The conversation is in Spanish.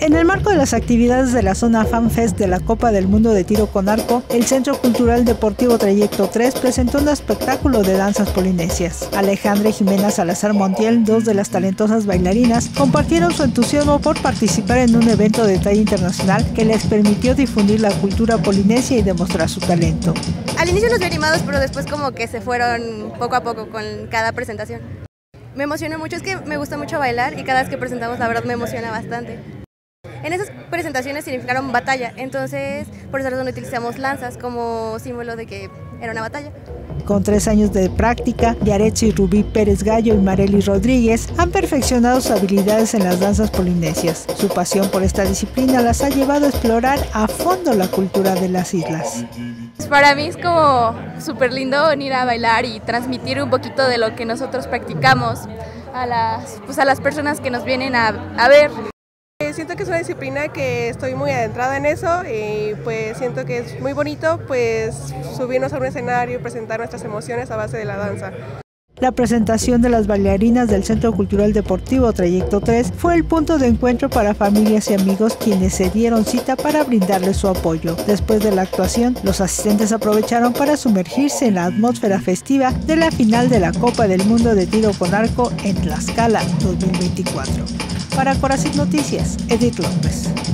En el marco de las actividades de la zona Fan Fest de la Copa del Mundo de Tiro con Arco, el Centro Cultural Deportivo Trayecto 3 presentó un espectáculo de danzas polinesias. Alejandra y Jimena Salazar Montiel, dos de las talentosas bailarinas, compartieron su entusiasmo por participar en un evento de talla internacional que les permitió difundir la cultura polinesia y demostrar su talento. Al inicio nos vi animados, pero después como que se fueron poco a poco con cada presentación. Me emocionó mucho, es que me gusta mucho bailar y cada vez que presentamos la verdad me emociona bastante. En esas presentaciones significaron batalla, entonces por esa razón utilizamos lanzas como símbolo de que era una batalla. Con 3 años de práctica, Yaretsi Rubí Pérez Gallo y Marely Rodríguez han perfeccionado sus habilidades en las danzas polinesias. Su pasión por esta disciplina las ha llevado a explorar a fondo la cultura de las islas. Para mí es como súper lindo venir a bailar y transmitir un poquito de lo que nosotros practicamos a las personas que nos vienen a ver. Siento que es una disciplina que estoy muy adentrada en eso y pues siento que es muy bonito pues subirnos a un escenario y presentar nuestras emociones a base de la danza. La presentación de las bailarinas del Centro Cultural Deportivo Trayecto 3 fue el punto de encuentro para familias y amigos quienes se dieron cita para brindarles su apoyo. Después de la actuación, los asistentes aprovecharon para sumergirse en la atmósfera festiva de la final de la Copa del Mundo de Tiro con Arco en Tlaxcala 2024. Para Corazón Noticias, Edith López.